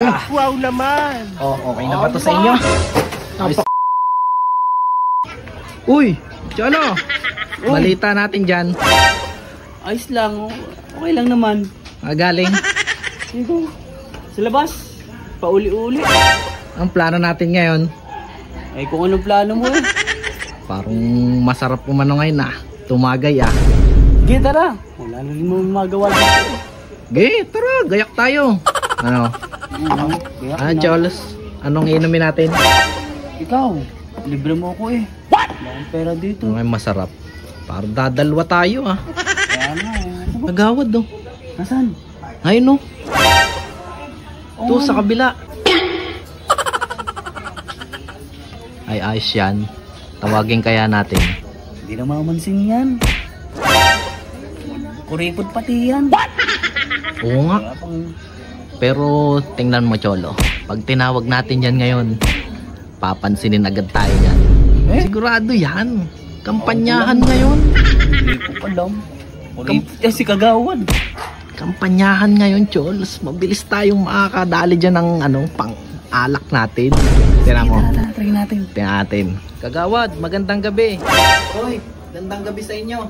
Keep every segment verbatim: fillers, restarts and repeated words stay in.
Wow naman. Oh, okay na ba to sa inyo? Uy, Cholo. Balita natin dyan. Ayos lang. Okay lang naman. Magaling. Ito. Sa labas. Pauli-uli. Ang plano natin ngayon. Eh kung anong plano mo eh. Parang masarap umano ngayon ah. Tumagay ah. Sige tara. Wala na rin mo magawa dito. Ge, tara, gayak tayo. Ano? Ano? Ah, Cholos. Anong inumin natin? Ikaw. Libre mo ako eh. What? Wala akong pera dito. Ay, masarap. Parang dadalwa tayo ah. Kaya nga eh. Nagawad oh. Nasaan? Ayun oh. Oo Ito nga, sa no. kabila. Ay, ayos yan. Tawagin kaya natin. Hindi na mamansin yan. Kuripot pati yan. What? Oo nga. Wala pang... Pero tingnan mo, Cholo. Pag tinawag natin yan ngayon, papansinin agad tayo yan. Eh? Sigurado yan. Kampanyahan ngayon. Hindi ko alam. Kuripot yan si Kagawad. Kampanyahan ngayon, Cholos. Mabilis tayong makakadali dyan ng ano, pang alak natin. Tingnan mo. Try natin. Tingnan natin. Kagawad, magandang gabi. Hoy, magandang gabi sa inyo.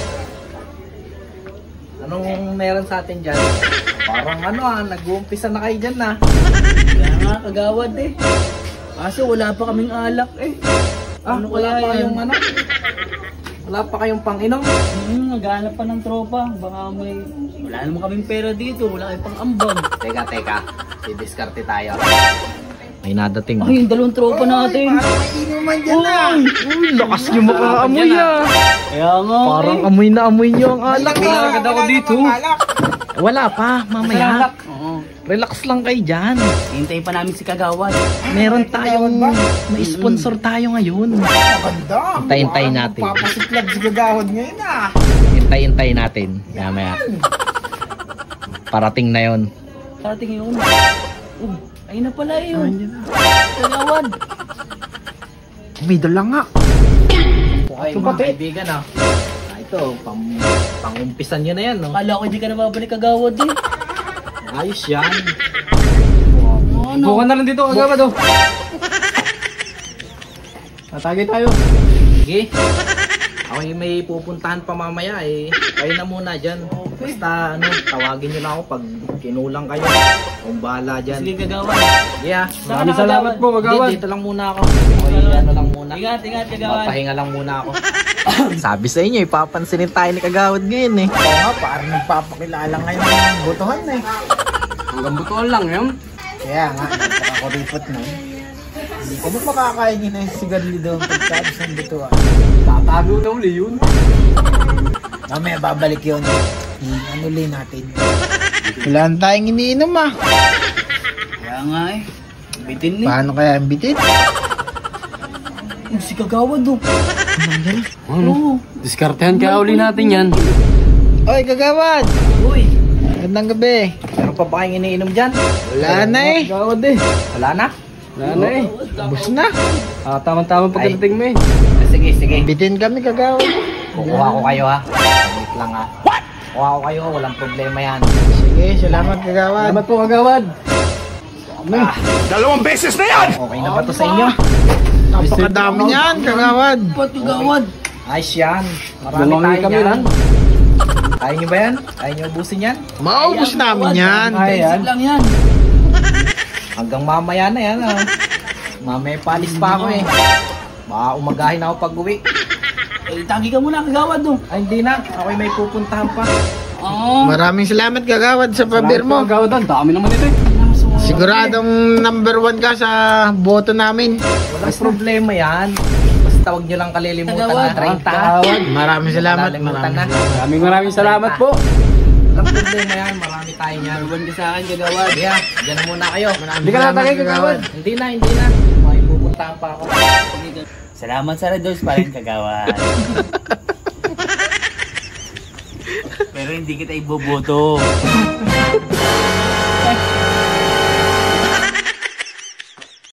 Anong meron sa atin dyan? Parang ano ah, nag-uumpisa na kayo dyan ah. Kaya nga Kagawad eh. Kaso wala pa kaming alak eh. Ah, Ano wala kaya pa yan? kayong ano? Wala pa kayong pang-inom? Hmm, naghahanap pa ng tropa. Baka may... Wala naman kaming pera dito. Wala kayong pang-ambag. Teka, teka. Didiskarte tayo. May nadating. Ay, yung dalawang tropa natin. Parang may inuman dyan na. Uy, lakas nyo makaamoy ah. Kaya nga Parang eh. amoy na amoy nyo ang alak Wala ah. agad ako dito. Wala pa, mamaya. Oo. Relax lang kayo dyan. Hintayin pa namin si Kagawad. Meron tayong, may sponsor tayo ngayon. Maganda. Hintayin-tayin natin. Papasiklab si Gagawad ngayon ah. Hintayin-tayin natin. Mamaya. Parating na yon. Parating yun. Oh, ayun na pala yun. Kagawad. May dala nga. Okay, mga kaibigan ah. Ah, ito, pang, pang-umpisan nyo na yan, no? Akala ko hindi ka na babalik Kagawad eh. Ayos yan. Ano? Bukan na lang dito, Kagawad oh. Tatagay tayo. Sige. Ako yung may pupuntahan pa mamaya eh. Kayo na muna dyan. Basta ano, tawagin nyo na ako pag kinulang kayo. Kung bahala dyan. Sige Kagawad. Yeah. Maraming salamat po, Kagawad. Dito lang muna ako. Okay, ano lang muna. Ingat, ingat Kagawad. Mapahinga lang muna ako. Sabi sa inyo, ipapansinin tayo ni Kagawad ngayon eh. Oo nga, parang nagpapakilala ngayon ng butuhan eh. Hanggang butuan lang yun. Kaya nga, nagpakakuripot na. Hindi ko mo makakainin na yung sigarilyo doon pagkabos ng butuhan. Tatago na uli yun. Mamaya babalik yun. Ano li natin? Wala na tayong iniinom ah. Kaya nga eh. Bitin eh. Paano kaya ang bitin? Oh, si Kagawad oh. Ano? Diskartehan kaya uli natin yan. Oy, Kagawad! Uy, Magandang gabi. meron pa ba kayong iniinom dyan? Wala na eh. Kagawad eh. Wala na? Wala na eh. Ubus na. Ah, tama-tama pagdating mo eh. Ah, sige, sige. Bitin kami, Kagawad. Kukuha ko kayo ha. Wait lang ha. What? Kukuha ko kayo, walang problema yan. Sige, salamat, Kagawad. po, Kagawad. Ah, Dalawang beses na yan! okay na ba to sa inyo? Napakadami niyan, Kagawad. Ba't Kagawad? Ayos yan. Marami tayo yan. Kaya nyo ba yan? Kaya nyo ubusin yan? Maubos namin yan. Basic lang yan. Hanggang mamaya na yan ha. Mamaya palis pa ako eh. Baka umagahin ako pag uwi. Eh, tagi ka muna Kagawad oh. Ay hindi na. Ako may pupuntahan pa. Oo. Maraming salamat, Kagawad, sa pabir mo. Kagawad, dami naman ito eh. Siguradong number one ka sa boto namin. Walang problema yan. Basta huwag nyo lang kalilimutan Kagawad. na treinta. Maraming salamat. Kalilimutan na. Maraming maraming salamat po. Walang problema yan. Marami tayo yan. Iwan ka sa akin Kagawad. Yeah, dyan muna kayo. Hindi ka natagay, Kagawad. Hindi na, hindi na. May pupuntahan pa ako. Salamat sa Redos pa rin Kagawad. Pero hindi kita iboboto.